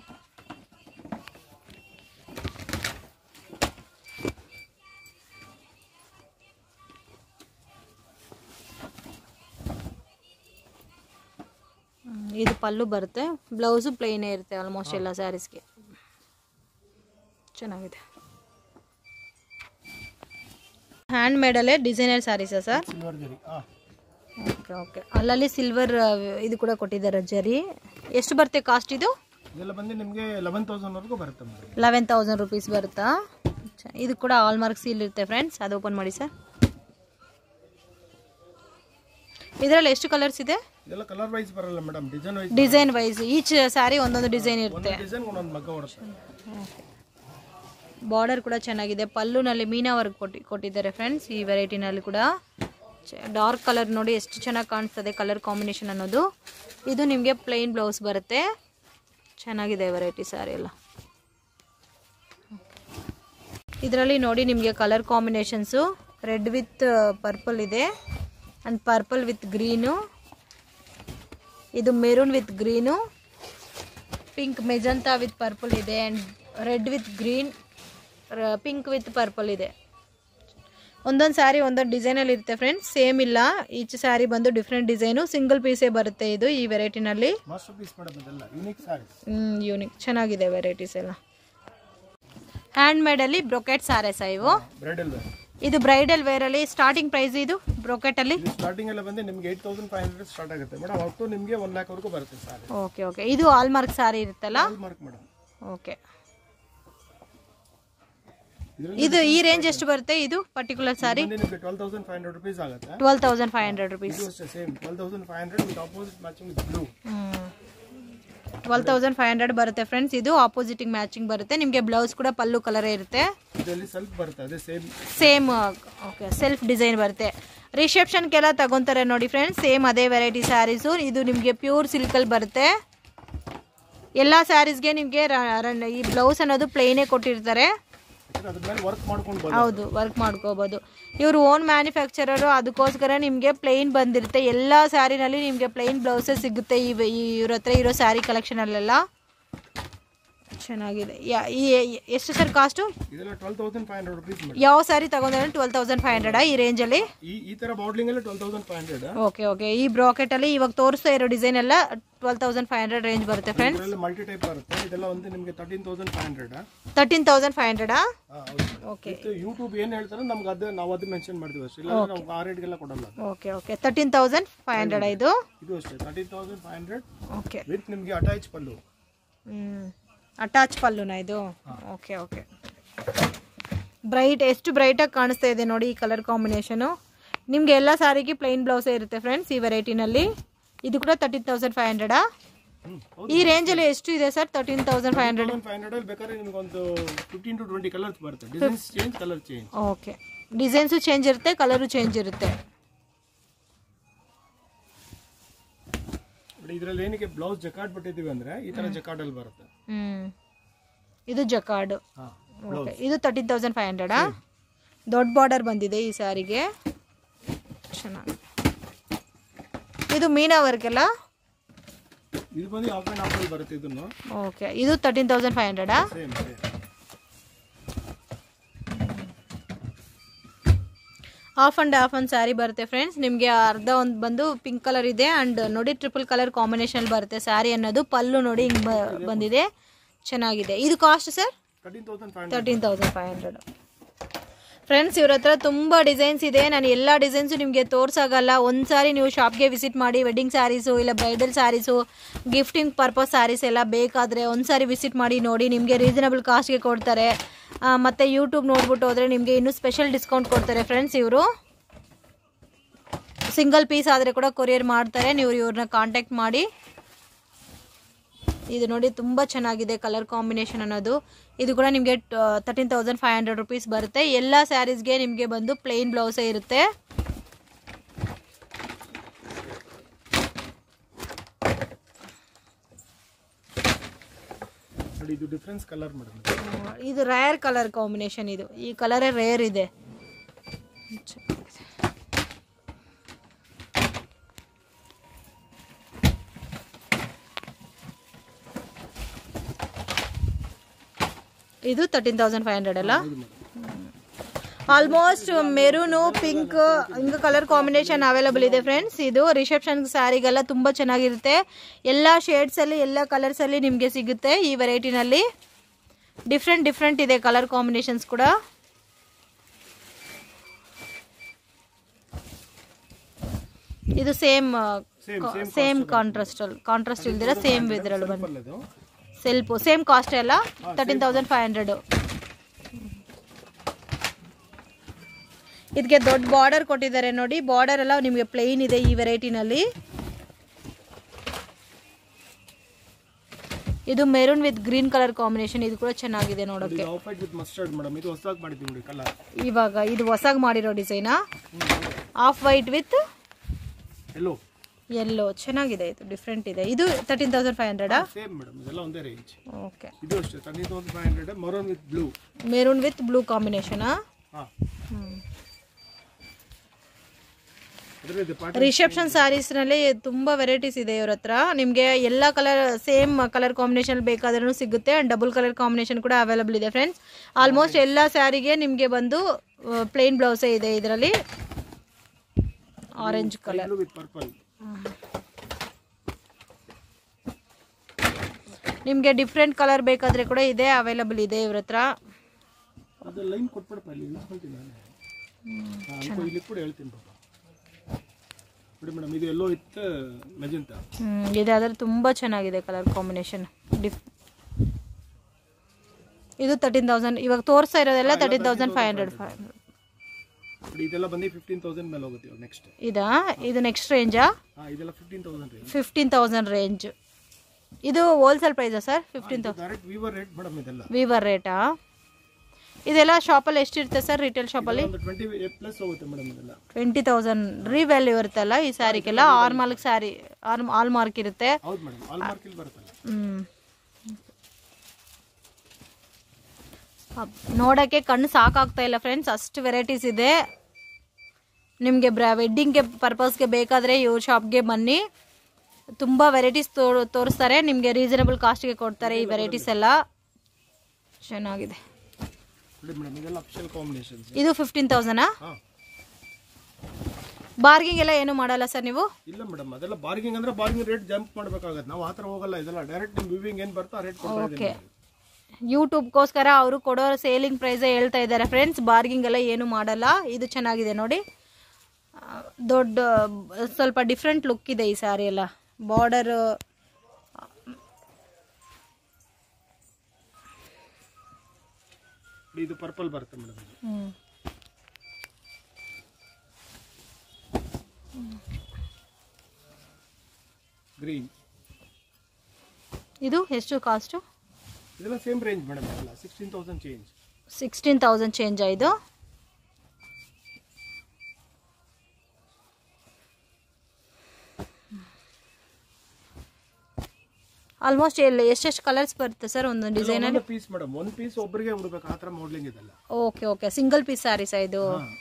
ಇದು ಪಲ್ಲು ಬರುತ್ತೆ, ಬ್ಲೌಸು ಪ್ಲೇನೇ ಇರುತ್ತೆ ಆಲ್ಮೋಸ್ಟ್ ಎಲ್ಲ ಸ್ಯಾರೀಸ್ಗೆ. ಚೆನ್ನಾಗಿದೆ. ಹ್ಯಾಂಡ್ ಮೇಡಲ್ಲೇ ಡಿಸೈನರ್ ಸ್ಯಾರೀಸಾ ಸರ್? ಓಕೆ ಓಕೆ, ಅಲ್ಲಲ್ಲಿ ಸಿಲ್ವರ್ ಇದು ಕೂಡ ಕೊಟ್ಟಿದ್ದಾರೆ ಜರಿ. ಎಷ್ಟು ಬರುತ್ತೆ ಕಾಸ್ಟ್ ಇದು? ಇದೆಲ್ಲ ಬಂದು ನಿಮಗೆ 11,000 ವರೆಗೂ ಬರುತ್ತೆ. 11,000 ರುಪೀಸ್ ಬರುತ್ತಾ? ಇದು ಕೂಡ ಆಲ್ ಮಾರ್ಕ್ ಸೀಲ್ ಇರುತ್ತೆ ಫ್ರೆಂಡ್ಸ್. ಅದು ಓಪನ್ ಮಾಡಿ ಸರ್. ಇದರಲ್ಲಿ ಎಷ್ಟು ಕಲರ್ಸ್ ಇದೆ? ಇದೆಲ್ಲ ಕಲರ್ ವೈಸ್ ಬರಲ್ಲ madam, design wise. Each sari ಒಂದೊಂದು ಡಿಸೈನ್ ಇರುತ್ತೆ. ಬಾರ್ಡರ್ ಕೂಡ ಚೆನ್ನಾಗಿದೆ. ಪಲ್ಲುನಲ್ಲಿ ಮೀನಾ ವರ್ಕ್ ಕೊಟ್ಟಿದ್ದಾರೆ ಫ್ರೆಂಡ್ಸ್. ಈ ವೆರೈಟಿನಲ್ಲಿ ಕೂಡ ಡಾರ್ಕ್ ಕಲರ್ ನೋಡಿ ಎಷ್ಟು ಚೆನ್ನಾಗಿ ಕಾಣಿಸ್ತದೆ ಕಲರ್ ಕಾಂಬಿನೇಷನ್ ಅನ್ನೋದು. ಇದು ನಿಮಗೆ ಪ್ಲೈನ್ ಬ್ಲೌಸ್ ಬರುತ್ತೆ. ಚೆನ್ನಾಗಿದೆ ವೆರೈಟಿ ಸ್ಯಾರಿ ಎಲ್ಲ. ಇದರಲ್ಲಿ ನೋಡಿ ನಿಮಗೆ colour combinations red with purple ಇದೆ, ಅಂಡ್ ಪರ್ಪಲ್ ವಿತ್ ಗ್ರೀನು, ಇದು maroon with green, pink magenta with purple ಇದೆ, and red with green, pink with purple ಇದೆ. ಒಂದೊಂದು ಸ್ಯಾರಿ ಒಂದೊಂದು ಡಿಸೈನಲ್ಲಿ ಇರುತ್ತೆ ಫ್ರೆಂಡ್ಸ್, ಸೇಮ್ ಇಲ್ಲ. ಈಚ್ ಸ್ಯಾರಿ ಬಂದು ಡಿಫ್ರೆಂಟ್ ಡಿಸೈನು, ಸಿಂಗಲ್ ಪೀಸೇ ಬರುತ್ತೆ ಇದು ಈ ವೆರೈಟಿನಲ್ಲಿ. ಯೂನಿಕ್ ಚೆನ್ನಾಗಿದೆ ವೆರೈಟೀಸ್ ಎಲ್ಲ. ಹ್ಯಾಂಡ್ ಮೇಡಲ್ಲಿ ಬ್ರೊಕೆಟ್ ಸ್ಯಾರೀಸ್ ಇವು. ಇದು ಬ್ರೈಡಲ್ ವೇರ್ ಅಲ್ಲಿ ಸ್ಟಾರ್ಟಿಂಗ್ ಪ್ರೈಸ್. ಇದು ಬ್ರೊಕೆಟ್ ಅಲ್ಲಿ ಸ್ಟಾರ್ಟಿಂಗ್ ಎಲ್ಲ ಬಂದು ನಿಮಗೆ 8,500 ಸ್ಟಾರ್ಟ್ ಆಗುತ್ತೆ ಮೇಡಮ್, ಅಪ್ ಟು ನಿಮಗೆ 1 lakh ವರೆಗೂ ಬರುತ್ತೆ ಸಾರಿ. ಓಕೆ ಓಕೆ, ಇದು ಆಲ್ ಮಾರ್ಕ್ ಸಾರಿ ಇರುತ್ತಲ್ಲ? All mark madam. ಓಕೆ, ಇದು ಈ ರೇಂಜ್ ಎಷ್ಟು ಬರುತ್ತೆ ಇದು ಪರ್ಟಿಕ್ಯುಲರ್ ಸಾರಿ? ನಿಮಗೆ 12,500 ರೂಪೀಸ್ ಆಗುತ್ತೆ. 12,500 ರೂಪೀಸ್. ಇದು ಅಷ್ಟೇ same 12,500 with opposite matching with blue. 12,500 ಬರುತ್ತೆ ಫ್ರೆಂಡ್ಸ್. ಇದು ಆಪೋಸಿಟ್ ಮ್ಯಾಚಿಂಗ್ ಬರುತ್ತೆ. ನಿಮಗೆ ಬ್ಲೌಸ್ ಕೂಡ ಪಲ್ಲು ಕಲರ್ ಇರುತ್ತೆ. ಇದರಲ್ಲಿ ಸೆಲ್ಫ್ ಬರುತ್ತೆ, ಅದೇ ಸೇಮ್. ಓಕೆ, ಸೆಲ್ಫ್ ಡಿಸೈನ್ ಬರುತ್ತೆ. ರಿಸೆಪ್ಷನ್ಗೆಲ್ಲ ತಗೊಂತಾರೆ ನೋಡಿ ಫ್ರೆಂಡ್ಸ್, ಸೇಮ್ ಅದೇ ವೆರೈಟಿ ಸ್ಯಾರೀಸು. ಇದು ನಿಮಗೆ ಪ್ಯೂರ್ ಸಿಲ್ಕಲ್ಲಿ ಬರುತ್ತೆ. ಎಲ್ಲ ಸ್ಯಾರೀಸ್ಗೆ ನಿಮಗೆ ಈ ಬ್ಲೌಸ್ ಅನ್ನೋದು ಪ್ಲೇನೇ ಕೊಟ್ಟಿರ್ತಾರೆ. ಹೌದು, ವರ್ಕ್ ಮಾಡ್ಕೋಬಹುದು. ಇವರು ಓನ್ ಮ್ಯಾನುಫ್ಯಾಕ್ಚರರು, ಅದಕ್ಕೋಸ್ಕರ ನಿಮಗೆ ಪ್ಲೈನ್ ಬಂದಿರುತ್ತೆ. ಎಲ್ಲ ಸ್ಯಾರಿನಲ್ಲಿ ನಿಮಗೆ ಪ್ಲೈನ್ ಬ್ಲೌಸಸ್ ಸಿಗುತ್ತೆ ಇವ್ರ ಹತ್ರ ಇರೋ ಸ್ಯಾರಿ ಕಲೆಕ್ಷನ್ ಅಲ್ಲೆಲ್ಲ. ಚೆನ್ನಾಗಿದೆ. ಎಷ್ಟು ಸರ್ ಕಾಸ್ಟು? 12,500 ರೂಪೀಸ್. ಯಾವ ಸ್ಯಾರಿ ತಗೊಂಡ್ರೆ 12,500 ಈ ರೇಂಜಲ್ಲಿ? ಈ ತರ ಬಾರ್ಡ್ಲಿಂಗ್ ಅಲ್ಲಿ 12,500. ಓಕೆ ಓಕೆ, ಈ ಬ್ರಾಕೆಟ್ ಅಲ್ಲಿ ಇವಾಗ ತೋರಿಸ್ತಾ ಇರೋ ಡಿಸೈನ್ ಎಲ್ಲ 12,500 ರೇಂಜ್ ಬರುತ್ತೆ ಫ್ರೆಂಡ್ಸ್. ಇದರಲ್ಲಿ ಮಲ್ಟಿ ಟೈಪ್ ಬರುತ್ತೆ. ಇದೆಲ್ಲ ಒಂದು ನಿಮಗೆ 13,500. 13,500. ಓಕೆ, ಯೂಟ್ಯೂಬ್ ಏನು ಹೇಳ್ತಾರೆ ನಮ್ಗೆ ಅದು ನಾವು ಅದು ಮೆನ್ಷನ್ ಮಾಡ್ತೀವಿ ಅಷ್ಟೇ, ಇಲ್ಲ ನಾವು ಆ ರೇಟ್ಗೆಲ್ಲ ಕೊಡಲ್ಲ. ಓಕೆ ಓಕೆ, 13,500 ಇದು ಅಷ್ಟೇ 13,500. ಓಕೆ, ವಿತ್ ನಿಮಗೆ ಅಟ್ಯಾಚ್ ಪಲ್ಲು. ಅಟ್ಯಾಚ್ ಪಲ್ಲುನಾ ಇದು? ಓಕೆ ಓಕೆ, ಬ್ರೈಟ್, ಎಷ್ಟು ಬ್ರೈಟಾಗಿ ಕಾಣಿಸ್ತಾ ಇದೆ ನೋಡಿ ಈ ಕಲರ್ ಕಾಂಬಿನೇಷನು. ನಿಮಗೆ ಎಲ್ಲ ಸಾರಿಗೆ ಪ್ಲೈನ್ ಬ್ಲೌಸೇ ಇರುತ್ತೆ ಫ್ರೆಂಡ್ಸ್ ಈ ವೆರೈಟಿನಲ್ಲಿ. ಇದು ಕೂಡ 13,500. ಈ ರೇಂಜಲ್ಲಿ ಎಷ್ಟು ಇದೆ ಸರ್? 13,500 ಬೇಕಾದ್ರೆ ನಿಮಗೆ ಒಂದು 15 to 20 ಕಲರ್ಸ್ ಬರುತ್ತೆ. Designs change, colour change. Okay, designs change ಇರುತ್ತೆ, ಕಲರು ಚೇಂಜ್ ಇರುತ್ತೆ. ಇದರಲ್ಲಿ ಏನಕ್ಕೆ ಬ್ಲೌಸ್ ಜಕಾರ್ಡ್ ಬಿಟ್ಟಿದ್ದೀವಿ ಅಂದ್ರೆ ಈ ತರ ಜಕಾರ್ಡ್ ಅಲ್ಲಿ ಬರುತ್ತೆ. ಇದು ಜಕಾರ್ಡ್. ಓಕೆ, ಇದು 13,500. ದೊಡ್ಡ ಬಾರ್ಡರ್ ಬಂದಿದೆ ಈ ಸಾರಿಗೆ. ಚೆನ್ನಾಗಿ. ಇದು ಮೀನಾ ವರ್ಕ್ ಅಲ್ಲ? ಇದು ಬಂದು ಆಫ್ ಅಂಡ್ ಆಫ್ ಅಲ್ಲಿ ಬರುತ್ತೆ ಇದನ್ನು. ಓಕೆ, ಇದು 13,500. ಆಫ್ ಅಂಡ್ ಆಫ್ ಒಂದು ಸ್ಯಾರಿ ಬರುತ್ತೆ ಫ್ರೆಂಡ್ಸ್. ನಿಮಗೆ ಅರ್ಧ ಒಂದು ಬಂದು ಪಿಂಕ್ ಕಲರ್ ಇದೆ, ಅಂಡ್ ನೋಡಿ ಟ್ರಿಪಲ್ ಕಲರ್ ಕಾಂಬಿನೇಷನ್ ಬರುತ್ತೆ ಸ್ಯಾರಿ ಅನ್ನೋದು. ಪಲ್ಲು ನೋಡಿ ಹಿಂಗ್ ಬಂದಿದೆ, ಚೆನ್ನಾಗಿದೆ. ಇದು ಕಾಸ್ಟ್ ಸರ್? 13,500 ಫ್ರೆಂಡ್ಸ್. ಇವ್ರ ಹತ್ರ ತುಂಬ ಡಿಸೈನ್ಸ್ ಇದೆ. ನಾನು ಎಲ್ಲ ಡಿಸೈನ್ಸು ನಿಮಗೆ ತೋರ್ಸಾಗಲ್ಲ. ಒಂದು ಸಾರಿ ನೀವು ಶಾಪ್ಗೆ ವಿಸಿಟ್ ಮಾಡಿ, ವೆಡ್ಡಿಂಗ್ ಸ್ಯಾರೀಸು ಇಲ್ಲ bridal saris, gifting purpose saris ಎಲ್ಲ ಬೇಕಾದರೆ ಒಂದು ಸಾರಿ ವಿಸಿಟ್ ಮಾಡಿ ನೋಡಿ. ನಿಮಗೆ ರೀಸನಬಲ್ ಕಾಸ್ಟ್ಗೆ ಕೊಡ್ತಾರೆ. ಮತ್ತು ಯೂಟ್ಯೂಬ್ ನೋಡ್ಬಿಟ್ಟು ಹೋದರೆ ನಿಮಗೆ ಇನ್ನೂ ಸ್ಪೆಷಲ್ ಡಿಸ್ಕೌಂಟ್ ಕೊಡ್ತಾರೆ ಫ್ರೆಂಡ್ಸ್ ಇವರು. ಸಿಂಗಲ್ ಪೀಸ್ ಆದರೆ ಕೂಡ ಕೊರಿಯರ್ ಮಾಡ್ತಾರೆ. ನೀವು ಇವ್ರನ್ನ ಕಾಂಟ್ಯಾಕ್ಟ್ ಮಾಡಿ. ಇದು ನೋಡಿ ತುಂಬ ಚೆನ್ನಾಗಿದೆ ಕಲರ್ ಕಾಂಬಿನೇಷನ್ ಅನ್ನೋದು. ಇದು ಕೂಡ ನಿಮಗೆ 13,500 ರೂಪೀಸ್ ಬರುತ್ತೆ. ಎಲ್ಲ ಸ್ಯಾರೀಸ್ಗೆ ನಿಮಗೆ ಬಂದು ಪ್ಲೇನ್ ಬ್ಲೌಸೇ ಇರುತ್ತೆ. ನೋಡಿ ಇದು ಡಿಫರೆನ್ಸ್ ಕಲರ್ ಮೇಡಮ್. ಇದು ರೇರ್ ಕಲರ್ ಕಾಂಬಿನೇಷನ್. ಇದು ಈ ಕಲರೇ ರೇರ್ ಇದೆ. ಇದು 13,500 ಅಲ್ಲ. ಆಲ್ಮೋಸ್ಟ್ ಮೆರೂನು ಪಿಂಕ್ ಹಿಂಗ ಕಲರ್ ಕಾಂಬಿನೇಷನ್ ಅವೈಲಬಲ್ ಇದೆ ಫ್ರೆಂಡ್ಸ್. ಇದು ರಿಸೆಪ್ಷನ್ ಸ್ಯಾರಿಗೆಲ್ಲ ತುಂಬ ಚೆನ್ನಾಗಿರುತ್ತೆ. ಎಲ್ಲ ಶೇಡ್ಸಲ್ಲಿ ಎಲ್ಲ ಕಲರ್ಸಲ್ಲಿ ನಿಮಗೆ ಸಿಗುತ್ತೆ ಈ ವೆರೈಟಿನಲ್ಲಿ. ಡಿಫ್ರೆಂಟ್ ಇದೆ ಕಲರ್ ಕಾಂಬಿನೇಷನ್ಸ್ ಕೂಡ. ಇದು ಸೇಮ್ ಕಾಂಟ್ರಾಸ್ಟ್ ಇಲ್ದಿರ ಸೇಮ್ ಇದ್ರಲ್ಲಿ ಬಂದು ಸೆಲ್ಫ್ ಸೇಮ್ ಕಾಸ್ಟ್ ಎಲ್ಲ 13,500. ಇದಕ್ಕೆ ದೊಡ್ಡ ಬಾರ್ಡರ್ ಕೊಟ್ಟಿದ್ದಾರೆ ನೋಡಿ. ಬಾರ್ಡರ್ ಎಲ್ಲ ನಿಮಗೆ ಪ್ಲೇನ್ ಇದೆ ಈ ವೆರೈಟಿನಲ್ಲಿ. ಇದು maroon with green colour combination. ಇದು ಕೂಡ ಚೆನ್ನಾಗಿದೆ ನೋಡೋಕೆ. ಇವಾಗ ಇದು ಹೊಸದಾಗಿ ಮಾಡಿರೋ ಡಿಸೈನಾ. ಆಫ್ ವೈಟ್ ವಿತ್ ಯೆಲ್ಲೋ ಚೆನ್ನಾಗಿದೆ. ಇದು ಡಿಫ್ರೆಂಟ್ ಇದೆ. ಇದು 13,500 ಸೇಮ್ ಮೇಡಂ. ಇದೆಲ್ಲ ಒಂದೇ ರೇಂಜ್. ಓಕೆ. ಇದು ಅಷ್ಟೇ 13,500 maroon with blue combination. Reception saris ನಲ್ಲಿ ತುಂಬಾ ವೆರೈಟೀಸ್ ಇದೆ ಇವ್ರ ಹತ್ರ. ನಿಮಗೆ ಎಲ್ಲ ಕಲರ್ ಸೇಮ್ ಕಲರ್ ಕಾಂಬಿನೇಷನ್ ಬೇಕಾದ್ರೂ ಸಿಗುತ್ತೆ. ಅಂಡ್ ಡಬಲ್ ಕಲರ್ ಕಾಂಬಿನೇಷನ್ ಕೂಡ ಅವೈಲಬಲ್ ಇದೆ ಫ್ರೆಂಡ್ಸ್. ಆಲ್ಮೋಸ್ಟ್ ಎಲ್ಲ ಸ್ಯಾರಿಗೆ ನಿಮಗೆ ಬಂದು ಪ್ಲೇನ್ ಬ್ಲೌಸೇ ಇದೆ. ಇದರಲ್ಲಿ ಆರೆಂಜ್ ಕಲರ್ ನಿಮಗೆ ಡಿಫ್ರೆಂಟ್ ಕಲರ್ ಬೇಕಾದ್ರೆ ಕೂಡ ಇದೆ ಅವೈಲಬಲ್ ಇದೆ ಇವ್ರ ಹತ್ರ. ಇದಾದ್ರೆ ತುಂಬಾ ಚೆನ್ನಾಗಿದೆ ಕಲರ್ ಕಾಂಬಿನೇಷನ್. ಇದು 13,000. ಇವಾಗ ತೋರಿಸ್ತಾ ಇರೋದೆಲ್ಲ 13,500. ಇದೆಲ್ಲ ಬಂದು 15,000 ಮೇಲೆ ಹೋಗುತ್ತೆ ನೆಕ್ಸ್ಟ್. ಇದು ನೆಕ್ಸ್ಟ್ ರೇಂಜಾ? ಇದೆಲ್ಲ 15,000 ರೇಂಜ್. 15,000 ರೇಂಜ್. ಇದು ಹೋಲ್ಸೇಲ್ ಪ್ರೈಸಾ sir? 15,000 direct weaver rate madam. ಇದೆಲ್ಲ ವೀವರ್ ರೇಟಾ? ಇದೆಲ್ಲ ಶಾಪಲ್ಲಿ ಎಷ್ಟಿರುತ್ತೆ ಸರ್ ರಿಟೇಲ್ ಶಾಪಲ್ಲಿ? 20 ಪ್ಲಸ್ ಹೋಗುತ್ತೆ ಮೇಡಂ. ಇದೆಲ್ಲ 20,000 ರೀವ್ಯಾಲ್ಯೂ ಇರುತ್ತಲ್ಲ ಈ ಸ್ಯಾರಿಗೆಲ್ಲ. ಆಲ್ಮಾರ್ಕ್ ಸ್ಯಾರಿ ಆಲ್ ಮಾರ್ಕ್ ಇರುತ್ತೆ. ಹೌದು ಮೇಡಂ, ಆಲ್ ಮಾರ್ಕ್ ಇಲ್ಲಿ ಬರುತ್ತಲ್ಲ. ನೋಡೋಕ್ಕೆ ಕಣ್ಣು ಸಾಕಾಗ್ತಾ ಇಲ್ಲ ಫ್ರೆಂಡ್ಸ್, ಅಷ್ಟು ವೆರೈಟೀಸ್ ಇದೆ. ನಿಮಗೆ ವೆಡ್ಡಿಂಗ್ಗೆ ಪರ್ಪಸ್ಗೆ ಬೇಕಾದರೆ ಇವ್ರ ಶಾಪ್ಗೆ ಬನ್ನಿ. ತುಂಬ ವೆರೈಟೀಸ್ ತೋರಿಸ್ತಾರೆ ನಿಮಗೆ. ರೀಸನಬಲ್ ಕಾಸ್ಟ್ಗೆ ಕೊಡ್ತಾರೆ ಈ ವೆರೈಟೀಸ್ ಎಲ್ಲ. ಚೆನ್ನಾಗಿದೆ. ಇದು 15,000. ಬಾರ್ಗಿಂಗ್ ಎಲ್ಲ ಏನು ಮಾಡಲ್ಲ ಸರ್ ನೀವು? ಇಲ್ಲ ಮೇಡಮ್, ಅದೆಲ್ಲ ಬಾರ್ಗಿಂಗ್ ಅಂದ್ರೆ ಬಾರ್ಗಿಂಗ್ ರೇಟ್ ಜಂಪ್ ಮಾಡಬೇಕಾಗುತ್ತೆ. ನಾವು ಆತರ ಹೋಗಲ್ಲ. ಇದೆಲ್ಲ ಡೈರೆಕ್ಟ್ ನಿಮ್ ವಿವಿಂಗ್ ಏನು ಬರ್ತೋ ಆ ರೇಟ್ ಕೊಡ್ತಾ ಇದ್ದೀವಿ. ಓಕೆ. ಯೂಟ್ಯೂಬ್ಗೋಸ್ಕರ ಅವರು ಕೊಡೋ ಸೇಲಿಂಗ್ ಪ್ರೈಸ್ ಹೇಳ್ತಾ ಇದ್ದಾರೆ ಫ್ರೆಂಡ್ಸ್. ಬಾರ್ಗಿಂಗ್ ಎಲ್ಲ ಏನು ಮಾಡಲ್ಲ. ಇದು ಚೆನ್ನಾಗಿದೆ ನೋಡಿ. ದೊಡ್ಡ ಸ್ವಲ್ಪ ಡಿಫ್ರೆಂಟ್ ಲುಕ್ ಇದೆ ಈ ಸ್ಯಾರಿ ಎಲ್ಲ. ಬಾರ್ಡರ್ ಇದು ಪರ್ಪಲ್ ಬರುತ್ತೆ ಮೇಡಮ್. ಗ್ರೀನ್. ಇದು ಎಷ್ಟು ಕಾಸ್ಟ್? ಇದೆಲ್ಲ ಸೇಮ್ ರೇಂಜ್ ಮೇಡಮ್. ಎಲ್ಲ 16,000 ಚೇಂಜ್. 16,000 ಚೇಂಜ್ ಇದು. ಆಲ್ಮೋಸ್ಟ್ ಎಷ್ಟೆಷ್ಟು ಕಲರ್ಸ್ ಬರುತ್ತೆ ಸರ್ ಒಂದು ಡಿಸೈನ್ ಅಲ್ಲಿ? ಪೀಸ್ ಮೇಡಮ್, ಒಂದು ಪೀಸ್ ಒಬ್ಬರಿಗೆ ಉಡಬೇಕು ಆ ತರ ಮಾಡಲಿಂಗ್ ಇದೆಲ್ಲ. Okay okay. Single piece saris ಇದು.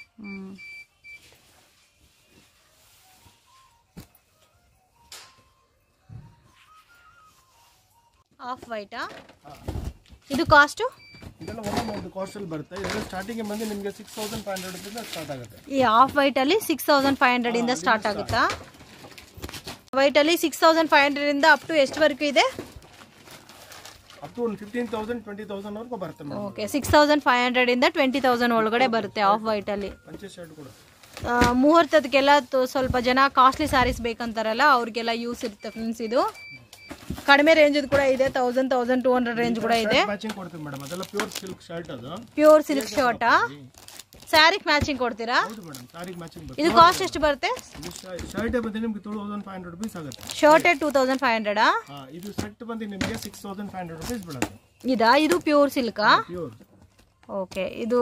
ಆಫ್ ವೈಟಾ? ಇದು ಕಾಸ್ಟ್? ಇದೆಲ್ಲ ಒಂದು ಕಾಸ್ಟ್ ಅಲ್ಲಿ ಬರುತ್ತೆ. ಇದೆಲ್ಲ ಸ್ಟಾರ್ಟಿಂಗ್ ಬಂದು ನಿಮಗೆ 6,500 ಇಂದ ಸ್ಟಾರ್ಟ್ ಆಗುತ್ತೆ. ಈ ಆಫ್ ವೈಟ್ ಅಲ್ಲಿ 6,500 ಇಂದ ಸ್ಟಾರ್ಟ್ ಆಗುತ್ತಾ? ವೈಟ್ ಅಲ್ಲಿ 6,500 ಇಂದ ಅಪ್ ಟು ಎಷ್ಟುವರೆಗೂ ಇದೆ? ಅಪ್ ಟು 15,000 20,000 ವರೆಗೂ ಬರುತ್ತೆ ಮೇಡಮ್. ಓಕೆ. 6,500 ಇಂದ 20,000 ಒಳಗಡೆ ಬರುತ್ತೆ ಆಫ್ ವೈಟ್ ಅಲ್ಲಿ. ಪಂಚೆ ಶರ್ಟ್ ಕೂಡ. ಮುಹೂರ್ತದಕ್ಕೆಲ್ಲ ಸ್ವಲ್ಪ ಜನ ಕಾಸ್ಟ್ಲಿ ಸ್ಯಾರೀಸ್ ಬೇಕಂತಾರಲ್ಲ ಅವ್ರಿಗೆಲ್ಲ ಯೂಸ್ ಇರುತ್ತೆ ಫ್ರೆಂಡ್ಸ್. ಇದು ಕಡಿಮೆ ರೇಂಜ್ ಕೂಡ ಇದೆ. 1,200 ರೇಂಜ್ ಕೂಡ ಇದೆ. ಮ್ಯಾಚಿಂಗ್ ಕೊಡ್ತೀವಿ ಮೇಡಮ್. ಅದೆಲ್ಲ ಪ್ಯೂರ್ ಸಿಲ್ಕ್ ಶರ್ಟ್. ಅದು ಪ್ಯೂರ್ ಸಿಲ್ಕ್ ಶರ್ಟ್. ಸ್ಯಾರಿಗೆ ಮ್ಯಾಚಿಂಗ್ ಕೊಡ್ತೀರಾ? ಹೌದು ಮೇಡಮ್, ಸ್ಯಾರಿಗೆ ಮ್ಯಾಚಿಂಗ್ ಬರುತ್ತೆ. ಇದು ಕಾಸ್ಟ್ ಎಷ್ಟು ಬರುತ್ತೆ? ಶರ್ಟ್ ಬಂದು ನಿಮಗೆ 2,500 ರೂಪೀಸ್ ಆಗುತ್ತೆ. ಶರ್ಟ್ 2,500. ಇದು ಸೆಟ್ ಬಂದು ನಿಮಗೆ 6,500 ರೂಪೀಸ್ ಬೀಳುತ್ತೆ. ಇದು ಪ್ಯೂರ್ ಸಿಲ್ಕಾ? ಪ್ಯೂರ್. ಓಕೆ. ಇದು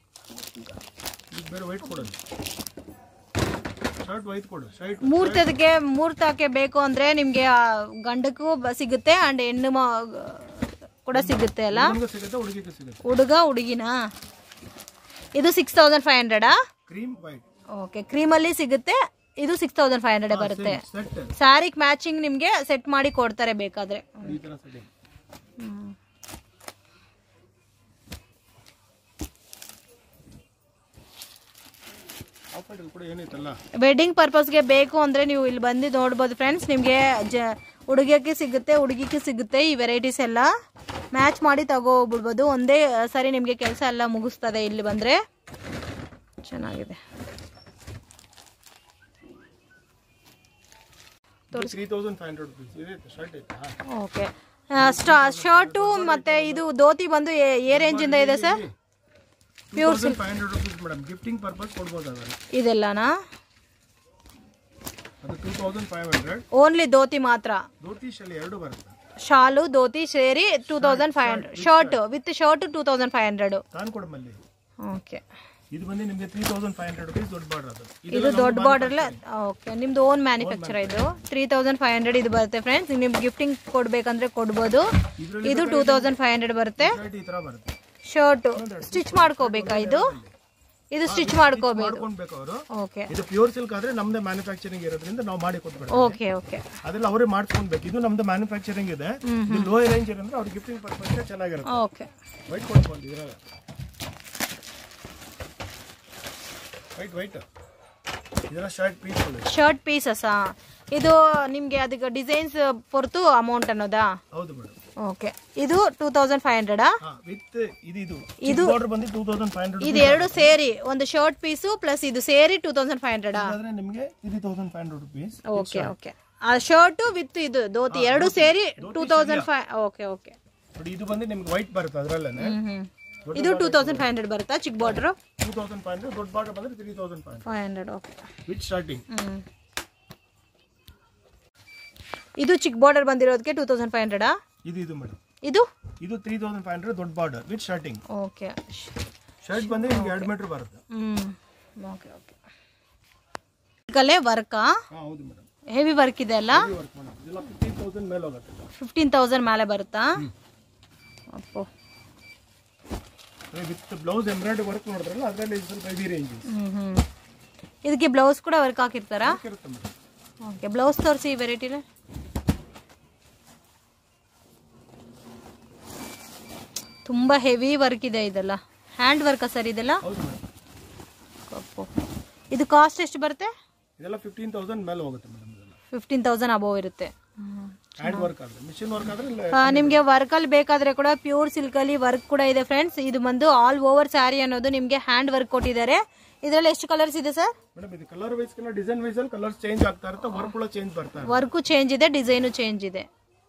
ಬೇರೆ ವೈಟ್ ಕೊಡೋದು. ಶರ್ಟ್ ವೈಟ್ ಕೊಡು. ಶರ್ಟ್ ಮುಹೂರ್ತಕ್ಕೆ ಬೇಕು ಅಂದ್ರೆ ನಿಮಗೆ ಗಂಡಕ್ಕೂ ಸಿಗುತ್ತೆ ಅಂಡ್ ಕೂಡ ಸಿಗುತ್ತೆ ಅಲ್ಲ? ಹುಡುಗ ಸಿಗುತ್ತೆ, ಹುಡುಗಿಗೆ ಸಿಗುತ್ತೆ. ಹುಡುಗ ಹುಡುಗಿನಾ? ಇದು 6500 ಕ್ರೀಮ್ ವೈಟ್. ಓಕೆ, ಕ್ರೀಮಲ್ಲಿ ಸಿಗುತ್ತೆ. ಇದು 6500 ಬರುತ್ತೆ. ಸ್ಯಾರಿಗೆ ಮ್ಯಾಚಿಂಗ್ ನಿಮಗೆ ಸೆಟ್ ಮಾಡಿ ಕೊಡ್ತಾರೆ ಬೇಕಾದ್ರೆ. ಈ ತರ ಸೆಟ್ಟಿಂಗ್. ವೆಡ್ಡಿಂಗ್ ಪರ್ಪಸ್ಗೆ ಬೇಕು ಅಂದರೆ ನೀವು ಇಲ್ಲಿ ಬಂದು ನೋಡ್ಬೋದು ಫ್ರೆಂಡ್ಸ್. ನಿಮಗೆ ಹುಡುಗಿಗೆ ಸಿಗುತ್ತೆ, ಹುಡುಗಿಗೆ ಸಿಗುತ್ತೆ. ಈ ವೆರೈಟೀಸ್ ಎಲ್ಲ ಮ್ಯಾಚ್ ಮಾಡಿ ತಗೋಬಿಡ್ಬೋದು. ಒಂದೇ ಸರಿ ನಿಮಗೆ ಕೆಲಸ ಎಲ್ಲ ಮುಗಿಸ್ತದೆ ಇಲ್ಲಿ ಬಂದರೆ. ಚೆನ್ನಾಗಿದೆ. ಓಕೆ, ಶರ್ಟು ಮತ್ತು ಇದು ಧೋತಿ ಬಂದು ಏ ರೇಂಜಿಂದ ಇದೆ sir? Pure silk. 500 rupees madam. Gifting purpose ಕೊಡ್ಬೋದು ಅದನ್ನ. ಇದೆಲ್ಲನಾ? ಅದು 2500. ಓನ್ಲಿ ಧೋತಿ ಮಾತ್ರ? ಧೋತಿ ಶಾಲು ಎರಡು ಬರುತ್ತೆ. ಶಾಲು ಧೋತಿ ಸೇರಿ 2500. Shirt with shirt 2500. ತಾನು ಕೊಡಮಲ್ಲಿ. ಓಕೆ, ಇದು ಬಂದು ನಿಮಗೆ 3500 ರೂಪೀಸ್ ದೊಡ್ಡ ಬಾರ್ಡರ್. ಅದು ಇದು ದೊಡ್ಡ ಬಾರ್ಡರ್ ಅಲ್ಲ? ಓಕೆ, ನಿಮ್ದು ಓನ್ ಮ್ಯಾನುಫ್ಯಾಕ್ಚರ್. ಇದು 3500 ಇದು ಬರುತ್ತೆ ಫ್ರೆಂಡ್ಸ್. ನಿಮ್ಗೆ ಗಿಫ್ಟಿಂಗ್ ಕೊಡ್ಬೇಕಂದ್ರೆ ಕೊಡ್ಬೋದು. ಇದು 2500 ಬರುತ್ತೆ. ಈ ತರ ಬರುತ್ತೆ. ಶರ್ಟ್ ಸ್ಟಿಚ್ ಮಾಡ್ಕೋಬೇಕಾ? ಇದು ಸ್ಟಿಚ್ ಮಾಡ್ಕೋಬೇಕು. ಓಕೆ, ಇದು ಪ್ಯೂರ್ ಸಿಲ್ಕ್ ಆದ್ರೆ ನಮ್ದೇ ಮ್ಯಾನುಫ್ಯಾಕ್ಚರಿಂಗ್ ಇರೋದ್ರಿಂದ ನಾವು ಮಾಡಿ ಕೊಡ್ಬೇಕು. ಓಕೆ ಓಕೆ, ಅದೆಲ್ಲ ಅವರೇ ಮಾಡ್ಕೊಳ್ಬೇಕು. ಇದು ನಮ್ದು ಮ್ಯಾನುಫ್ಯಾಕ್ಚರಿಂಗ್ ಇದೆ. ಇದು ಲೋ ರೇಂಜ್ ಇರೋದ್ರೆ ಅವ್ರ ಗಿಫ್ಟಿಂಗ್ ಪರ್ಪಸ್ ಚೆನ್ನಾಗಿರುತ್ತೆ. ಓಕೆ, ವೈಟ್ ಕೊಡ್ಬೋದು. ಇದ್ರಾಗ ವೈಟ್ ಇದರ ಶರ್ಟ್ ಪೀಸಸ್. ಇದು ನಿಮ್ಗೆ ಅದಕ್ಕೆ ಡಿಸೈನ್ಸ್ ಹೊರತು ಅಮೌಂಟ್ ಅನ್ನೋದಾ? ಹೌದು ಮೇಡಮ್. ಓಕೆ, ಇದು 2500 ವಿತ್ ಇದು ಬಾರ್ಡರ್ ಬಂದು 2500. ಇದು ಎರಡು ಸೇರಿ ಒಂದು ಶರ್ಟ್ ಪೀಸು ಪ್ಲಸ್ ಇದು ಸೇರಿ 2500 ಆದ್ರೆ ನಿಮಗೆ 3500 ರೂಪೀಸ್. ಓಕೆ ಓಕೆ, ಆ ಶರ್ಟ್ ವಿತ್ ಇದು ಧೋತಿ ಎರಡು ಸೇರಿ 2500. ಓಕೆ ಓಕೆ, ನೋಡಿ ಇದು ಬಂದು ನಿಮಗೆ ವೈಟ್ ಬರುತ್ತೆ ಅದರಲ್ಲೇ. ಇದು 2500 ಬರುತ್ತಾ? ಚಿಕ್ಕ ಬಾರ್ಡರ್ 2500, ದೊಡ್ಡ ಬಾರ್ಡರ್ ಬಂದ್ರೆ 3500. Okay, with starting. ಇದು ಚಿಕ್ಕ ಬಾರ್ಡರ್ ಬಂದಿರೋದಕ್ಕೆ 2500. ಇದು ಮೇಡಮ್, ಇದು 3500 ದೊಡ್ಡ border with starting. Okay, shirt ಬಂದ್ರೆ ನಿಮಗೆ 2 ಮೀಟರ್ ಬರುತ್ತೆ. ಓಕೆ ಓಕೆ, ಕಲೆ ವರ್ಕಾ? ಹೌದು ಮೇಡಮ್. ಹೆವಿ ವರ್ಕ್ ಇದೆ ಅಲ್ಲ? Work madam. ಇದೆಲ್ಲ 15000 ಮೇಲೆ ಹೋಗುತ್ತೆ. 15000 ಮೇಲೆ ಬರುತ್ತಾ? ಅಪ್ಪೋ, ವಿತ್ ಬ್ಲೌಸ್ ಎಂಬ್ರಾಯ್ಡರಿ ವರ್ಕ್ ನೋಡಿದ್ರಲ್ಲ ಅದರಲ್ಲಿ ಸ್ವಲ್ಪ ಹೆವಿ ರೇಂಜ್. ಇದಕ್ಕೆ ಬ್ಲೌಸ್ ಕೂಡ ವರ್ಕ್ ಹಾಕಿರ್ತಾರಾ? ಇರುತ್ತೆ ಮೇಡಮ್. ಓಕೆ, ಬ್ಲೌಸ್ ತೋರಿಸಿ ಈ ವೆರೈಟಿನ. ತುಂಬ ಹೆವಿ ವರ್ಕ್ ಇದೆ. ಇದೆಲ್ಲ ಹ್ಯಾಂಡ್ ವರ್ಕಾ ಸರ್? ಇದೆಲ್ಲ ಇದು ಕಾಸ್ಟ್ ಎಷ್ಟು ಬರುತ್ತೆ? ಇದೆಲ್ಲ 15000 ಮೇಲೆ ಹೋಗುತ್ತೆ ಮೇಡಮ್. 15000 ಅಬೋವ್ ಇರುತ್ತೆ. ಹ್ಯಾಂಡ್ ವರ್ಕ್ ಆದ್ರೆ, ಮಿಷಿನ್ ವರ್ಕ್ ಆದ್ರೆ ನಿಮಗೆ ವರ್ಕಲ್ಲಿ ಬೇಕಾದ್ರೆ ಕೂಡ ಪ್ಯೂರ್ ಸಿಲ್ಕಲ್ಲಿ ವರ್ಕ್ ಕೂಡ ಇದೆ ಫ್ರೆಂಡ್ಸ್. ಇದು ಬಂದು ಆಲ್ ಓವರ್ ಸ್ಯಾರಿ ಅನ್ನೋದು ನಿಮಗೆ ಹ್ಯಾಂಡ್ ವರ್ಕ್ ಕೊಟ್ಟಿದ್ದಾರೆ. ಇದರಲ್ಲಿ ಎಷ್ಟು ಕಲರ್ಸ್ ಇದೆ ಸರ್? ಮೇಡಮ್ ಇದು ಕಲರ್ ವೈಸ್ ಡಿಸೈನ್ ವೈಸ್ ಅಲ್ಲಿ ಕಲರ್ಸ್ ಚೇಂಜ್ ಆಗ್ತಾ ಇರುತ್ತೆ. ವರ್ಕ್ ಕೂಡ ಚೇಂಜ್ ಬರ್ತಾ ಇದೆ. ವರ್ಕು ಚೇಂಜ್ ಇದೆ, ಡಿಸೈನು ಚೇಂಜ್ ಇದೆ.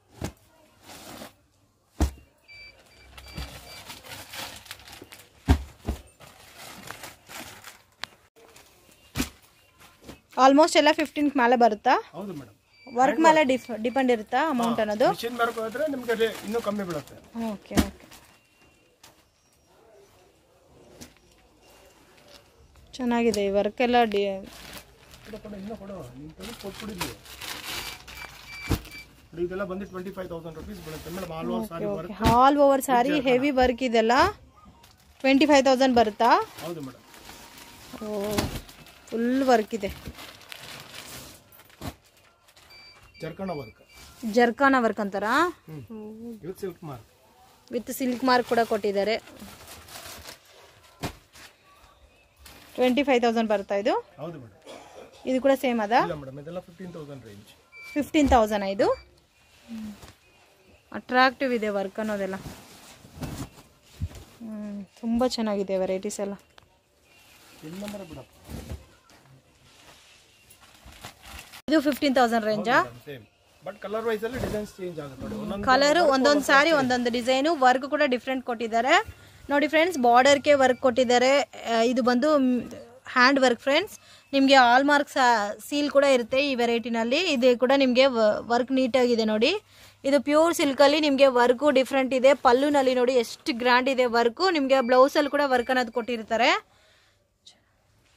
ಆಲ್ಮೋಸ್ಟ್ ಎಲ್ಲ 15 ಮೇಲೆ ಬರುತ್ತಾ? ಹೌದು ಮೇಡಮ್. ವರ್ಕ್ ಮೇಲೆ ಡಿಪೆಂಡ್ ಇರುತ್ತಾ ಅಮೌಂಟ್ ಅನ್ನೋದು? ಮಿಷಿನ್ ವರ್ಕ್ ಹೋದ್ರೆ ನಿಮಗೆ ಇನ್ನೂ ಕಮ್ಮಿ ಬೀಳುತ್ತೆ. ಓಕೆ ಓಕೆ, ಚೆನ್ನಾಗಿದೆ ಈ ವರ್ಕ್ ಎಲ್ಲ. ಇದೆಲ್ಲ ಬಂದು 25000 ರೂಪೀಸ್ ಬೀಳುತ್ತೆ madam. All over sari work. All over sari heavy work ಇದೆಲ್ಲ 25000 ಬರುತ್ತಾ? ಹೌದು ಮೇಡಮ್. ಓ, ಫುಲ್ ವರ್ಕ್ ಇದೆ. ಜರ್ಕಾನ ವರ್ಕ್ ಅಂತಾರಾ? ವಿತ್ ಸಿಲ್ಕ್ ಮಾರ್ಕ್ ಕೂಡ ಕೊಟ್ಟಿದ್ದಾರೆ. 25000 ಬರುತ್ತಾ ಇದು? ಹೌದು ಮೇಡಮ್. ಇದು ಕೂಡ ಸೇಮ್ ಅದಾ? ಇಲ್ಲ ಮೇಡಮ್, ಇದೆಲ್ಲ 15000 ರೇಂಜ್. 15000 ಇದು? ಅಟ್ರಾಕ್ಟಿವ್ ಇದೆ ವರ್ಕ್ ಅನ್ನೋದೆಲ್ಲ. ತುಂಬ ಚೆನ್ನಾಗಿದೆ ವೆರೈಟೀಸ್ ಎಲ್ಲ. ಇದು 15000 ರೇಂಜಾ? ಬಟ್ ಕಲರ್ ವೈಸ್ ಅಲ್ಲಿ ಡಿಸೈನ್ಸ್ ಚೇಂಜ್ ಆಗುತ್ತೆ ನೋಡಿ. ಕಲರ್ ಒಂದೊಂದು ಸಾರಿ ಒಂದೊಂದು ಡಿಸೈನು, ವರ್ಕ್ ಕೂಡ ಡಿಫ್ರೆಂಟ್ ಕೊಟ್ಟಿದ್ದಾರೆ ನೋಡಿ ಫ್ರೆಂಡ್ಸ್. ಬಾರ್ಡರ್ಗೆ ವರ್ಕ್ ಕೊಟ್ಟಿದ್ದಾರೆ. ಇದು ಬಂದು ಹ್ಯಾಂಡ್ ವರ್ಕ್ ಫ್ರೆಂಡ್ಸ್. ನಿಮಗೆ ಆಲ್ ಮಾರ್ಕ್ ಸೀಲ್ ಕೂಡ ಇರುತ್ತೆ ಈ ವೆರೈಟಿನಲ್ಲಿ. ಇದು ಕೂಡ ನಿಮಗೆ ವರ್ಕ್ ನೀಟಾಗಿದೆ ನೋಡಿ. ಇದು ಪ್ಯೂರ್ ಸಿಲ್ಕಲ್ಲಿ ನಿಮಗೆ ವರ್ಕು ಡಿಫ್ರೆಂಟ್ ಇದೆ. ಪಲ್ಲುನಲ್ಲಿ ನೋಡಿ ಎಷ್ಟು ಗ್ರ್ಯಾಂಡ್ ಇದೆ ವರ್ಕು. ನಿಮಗೆ ಬ್ಲೌಸಲ್ಲಿ ಕೂಡ ವರ್ಕ್ ಅನ್ನೋದು ಕೊಟ್ಟಿರ್ತಾರೆ.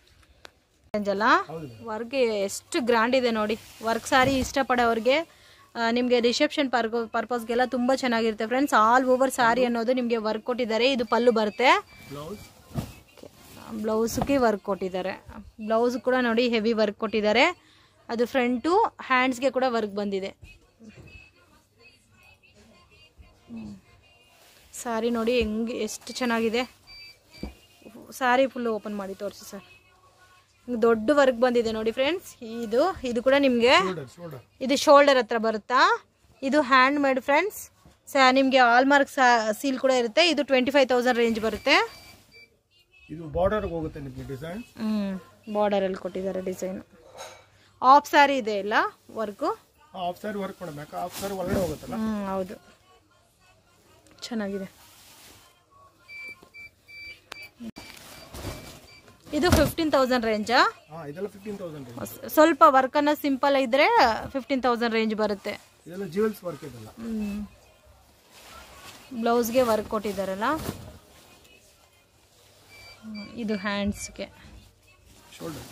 ವರ್ಕ್ ಎಷ್ಟು ಗ್ರ್ಯಾಂಡ್ ಇದೆ ನೋಡಿ. ವರ್ಕ್ ಸಾರಿ ಇಷ್ಟಪಡೋರಿಗೆ ನಿಮಗೆ ರಿಸೆಪ್ಷನ್ ಪರ್ಪಸ್ಗೆಲ್ಲ ತುಂಬ ಚೆನ್ನಾಗಿರುತ್ತೆ ಫ್ರೆಂಡ್ಸ್. ಆಲ್ ಓವರ್ ಸ್ಯಾರಿ ಅನ್ನೋದು ನಿಮಗೆ ವರ್ಕ್ ಕೊಟ್ಟಿದ್ದಾರೆ. ಇದು ಪಲ್ಲು ಬರುತ್ತೆ, ಬ್ಲೌಸ್ಗೆ ವರ್ಕ್ ಕೊಟ್ಟಿದ್ದಾರೆ. ಬ್ಲೌಸ್ ಕೂಡ ನೋಡಿ ಹೆವಿ ವರ್ಕ್ ಕೊಟ್ಟಿದ್ದಾರೆ. ಅದು ಫ್ರಂಟು ಹ್ಯಾಂಡ್ಸ್ಗೆ ಕೂಡ ವರ್ಕ್ ಬಂದಿದೆ. ಸ್ಯಾರಿ ನೋಡಿ ಹೆಂಗೆ ಎಷ್ಟು ಚೆನ್ನಾಗಿದೆ. ಸ್ಯಾರಿ ಫುಲ್ಲು ಓಪನ್ ಮಾಡಿ ತೋರಿಸಿ ಸರ್. ದೊಡ್ಡ ವರ್ಕ್ ಬಂದಿದೆ ನೋಡಿ ಫ್ರೆಂಡ್ಸ್. ಇದು ಕೂಡ ನಿಮಗೆ ಇದು ಶೋಲ್ಡರ್ ಹತ್ರ ಬರುತ್ತಾ. ಇದು ಹ್ಯಾಂಡ್ ಮೇಡ್ ಫ್ರೆಂಡ್ಸ್. ನಿಮಗೆ ಆಲ್ಮಾರ್ಕ್ ಸೀಲ್ ಕೂಡ ಇರುತ್ತೆ. ಇದು 25,000 ರೇಂಜ್ ಬರುತ್ತೆ. ಇದು ಬಾರ್ಡರ್ ಹೋಗುತ್ತೆ ನಿಮಗೆ ಡಿಸೈನ್. ಬಾರ್ಡರ್ ಅಲ್ಲಿ ಕೊಟ್ಟಿದ್ದಾರೆ ಡಿಸೈನ್. ಆಫ್ ಸ್ಯಾರಿ ಇದೆ ಎಲ್ಲ ವರ್ಕು. ಆಫ್ ಸ್ಯಾರಿ ವರ್ಕ್ ಮಾಡಬೇಕು. ಆಫ್ ಸ್ಯಾರಿ ಒಳಗಡೆ ಹೋಗುತ್ತಲ್ಲ. ಹೌದು, ಚೆನ್ನಾಗಿದೆ. ಇದು 15,000 ರೇಂಜಾ? ಇದೆಲ್ಲ 15,000 ರೇಂಜ್. ಸ್ವಲ್ಪ ವರ್ಕ್ ಅನ್ನ ಸಿಂಪಲ್ ಇದ್ರೆ 15,000 ರೇಂಜ್ ಬರುತ್ತೆ. ಇದೆಲ್ಲ ಜ್ಯುವೆಲ್ಸ್ ವರ್ಕ್ ಇದೆಲ್ಲ. ಬ್ಲೌಸ್ಗೆ ವರ್ಕ್ ಕೊಟ್ಟಿದ್ದಾರಲ್ಲ. ಇದು ಹ್ಯಾಂಡ್ಸ್ಗೆ, ಶೋಲ್ಡರ್.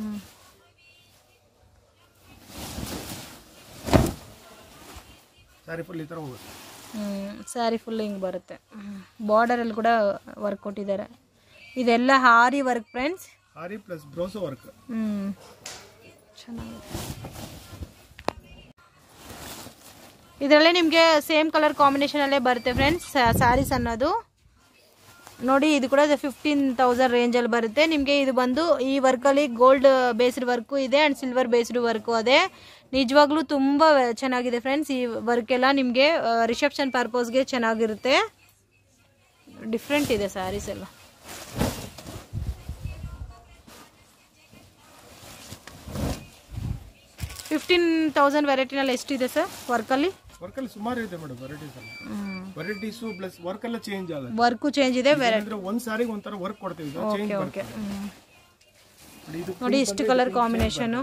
ಸ್ಯಾರಿ ಫುಲ್ ಈ ಥರ ಹೋಗುತ್ತೆ. ಸ್ಯಾರಿ ಫುಲ್ ಹಿಂಗೆ ಬರುತ್ತೆ. ಬಾರ್ಡರಲ್ಲಿ ಕೂಡ ವರ್ಕ್ ಕೊಟ್ಟಿದ್ದಾರೆ. ಇದೆಲ್ಲ ಹಾರಿ ವರ್ಕ್ ಫ್ರೆಂಡ್ಸ್. ಹಾರಿ ಪ್ಲಸ್ ಬ್ರೋಸೋ ವರ್ಕ್. ಚೆನ್ನಾಗಿದೆ. ಇದರಲ್ಲೇ ನಿಮಗೆ ಸೇಮ್ ಕಲರ್ ಕಾಂಬಿನೇಷನ್ ಅಲ್ಲೇ ಬರುತ್ತೆ ಫ್ರೆಂಡ್ಸ್ ಸ್ಯಾರೀಸ್ ಅನ್ನೋದು. ನೋಡಿ ಇದು ಕೂಡ 15,000 ರೇಂಜಲ್ಲಿ ಬರುತ್ತೆ ನಿಮಗೆ. ಇದು ಬಂದು ಈ ವರ್ಕಲ್ಲಿ ಗೋಲ್ಡ್ ಬೇಸ್ಡ್ ವರ್ಕು ಇದೆ ಆ್ಯಂಡ್ ಸಿಲ್ವರ್ ಬೇಸ್ಡ್ ವರ್ಕು ಅದೇ. ನಿಜವಾಗ್ಲೂ ತುಂಬ ಚೆನ್ನಾಗಿದೆ ಫ್ರೆಂಡ್ಸ್. ಈ ವರ್ಕ್ ಎಲ್ಲ ನಿಮಗೆ ರಿಸೆಪ್ಷನ್ ಪರ್ಪಸ್ಗೆ ಚೆನ್ನಾಗಿರುತ್ತೆ. ಡಿಫ್ರೆಂಟ್ ಇದೆ ಸ್ಯಾರೀಸ್ ಎಲ್ಲ. $15,000 ವೆರೈಟಿನಲ್ಲಿ ಎಷ್ಟಿದೆ ಸರ್ ವರ್ಕಲ್ಲಿ? ವರ್ಕಲ್ಲಿ ಸುಮಾರು ಇದೆ ಮೇಡಮ್ ವೆರೈಟೀಸ್ ಎಲ್ಲ. ವೆರೈಟೀಸು ಪ್ಲಸ್ ವರ್ಕ್ ಎಲ್ಲ ಚೇಂಜ್ ಆಗುತ್ತೆ. ವರ್ಕು ಚೇಂಜ್ ಇದೆ. ಒಂದು ಸಾರಿಗೆ ಒಂಥರ ವರ್ಕ್ ಕೊಡ್ತೀವಿ. ಓಕೆ. ನೋಡಿ ಇಷ್ಟು colour combination.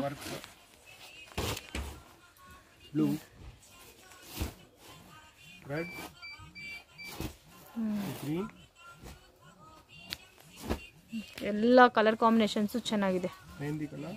Blue, red, green, ಎಲ್ಲ ಕಲರ್ ಕಾಂಬಿನೇಷನ್ಸ್ ಚೆನ್ನಾಗಿದೆ. ಮೆಹಂದಿ ಕಲರ್.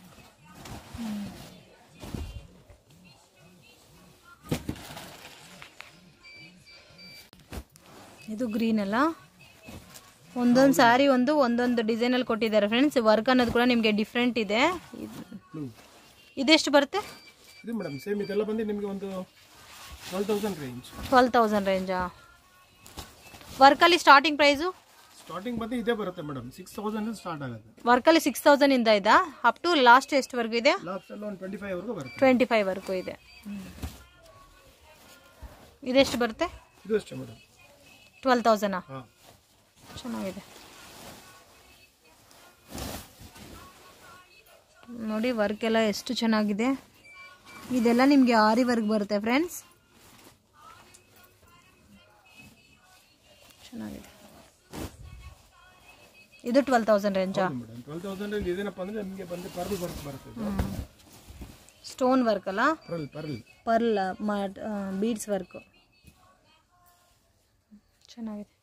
ಇದು ಗ್ರೀನ್ ಅಲ್ಲ. ಒಂದೊಂದು ಸ್ಯಾರಿ ಒಂದೊಂದು ಡಿಸೈನಲ್ಲಿ ಕೊಟ್ಟಿದ್ದಾರೆ ಫ್ರೆಂಡ್ಸ್. ವರ್ಕ್ ಅನ್ನೋದು ಕೂಡ ನಿಮಗೆ ಡಿಫ್ರೆಂಟ್ ಇದೆ. ಇದೆಷ್ಟು ಬರುತ್ತೆ? ಇದು ಮೇಡಮ್ ಸೇಮ್ ಇದೆಲ್ಲ ಬಂದು ನಿಮಗೆ ಒಂದು 12,000 ರೇಂಜ್. 12,000 ರೇಂಜಾ? ವರ್ಕಲ್ಲಿ ಸ್ಟಾರ್ಟಿಂಗ್ ಪ್ರೈಸು? ಸ್ಟಾರ್ಟಿಂಗ್ ಬಂದು ಇದೇ ಬರುತ್ತೆ ಮೇಡಮ್. 6,000 ಸ್ಟಾರ್ಟ್ ಆಗುತ್ತೆ. ವರ್ಕಲ್ಲಿ 6,000 ಇಂದ ಇದೆ ಅಪ್ ಟು ಲಾಸ್ಟ್ ಎಷ್ಟುವರೆಗೂ ಇದೆ? ಲಾಸ್ಟ್ ಎಲ್ಲ ಒಂದು 25 ವರೆಗೂ ಬರುತ್ತೆ. 25 ವರೆಗೂ ಇದೆ. ಇದೆಷ್ಟು ಬರುತ್ತೆ? ಇದು ಅಷ್ಟೇ ಮೇಡಮ್. 12,000. ಚೆನ್ನಾಗಿದೆ ನೋಡಿ. ವರ್ಕ್ ಎಲ್ಲ ಎಷ್ಟು ಚೆನ್ನಾಗಿದೆ. ಇದೆಲ್ಲ ನಿಮಗೆ ಆರಿ ವರ್ಕ್ ಬರುತ್ತೆ ಫ್ರೆಂಡ್ಸ್. ಚೆನ್ನಾಗಿದೆ. ಇದು 12,000 ರೇಂಜಾ? 12,000 ರೇಂಜ್. ಇದೇನಪ್ಪ ಅಂದ್ರೆ ನಿಮಗೆ ಬಂದು ಪರ್ಲ್ ವರ್ಕ್ ಬರುತ್ತೆ. ಸ್ಟೋನ್ ವರ್ಕ್ ಅಲ್ಲ? ಪರ್ಲ್ ಬೀಡ್ಸ್ ವರ್ಕ್ ಚೆನ್ನಾಗಿದೆ.